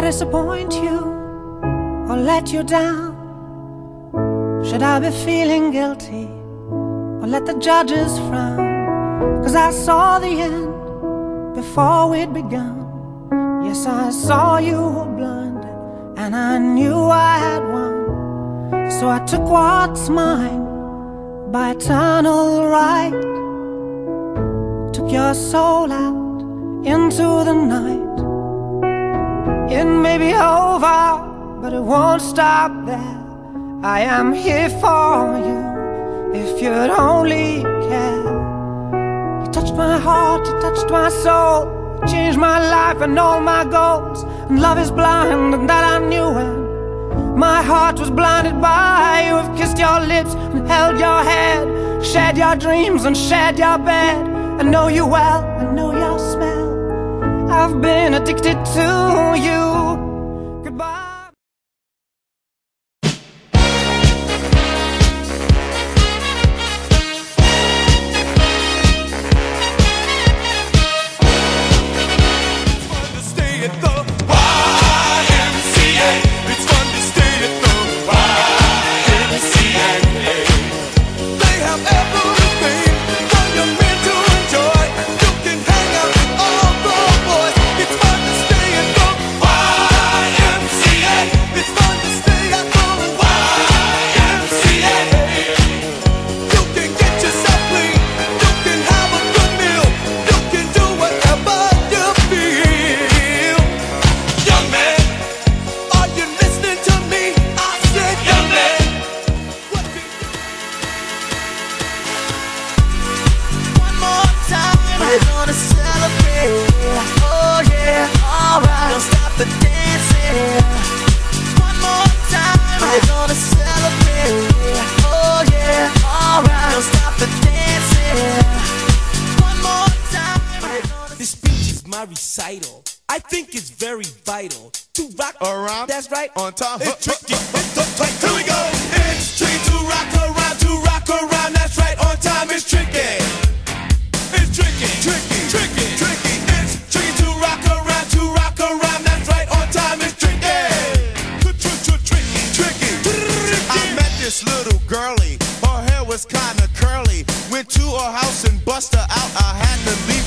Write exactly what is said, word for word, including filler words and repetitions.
disappoint you or let you down? Should I be feeling guilty or let the judges frown? 'Cause I saw the end before we'd begun. Yes, I saw you were blinded and I knew I had won. So I took what's mine by eternal right, took your soul out into the night. It may be over, but it won't stop there. I am here for you if you'd only care. You touched my heart, you touched my soul, you changed my life and all my goals. And love is blind, and that I knew when my heart was blinded by you. Have kissed your lips and held your head, shared your dreams and shared your bed. I know you well, I know your smell. I've been addicted to you. Goodbye. Recital. I think it's very vital to rock around. That's right, on time. It's tricky. It's so tight. Here we go. It's tricky to rock around, to rock around. That's right, on time. It's tricky. It's tricky, tricky, tricky, tricky. It's tricky to rock around, to rock around. That's right, on time. It's tricky. Tricky, tricky. I met this little girlie. Her hair was kinda curly. Went to her house and bust her out. I had to leave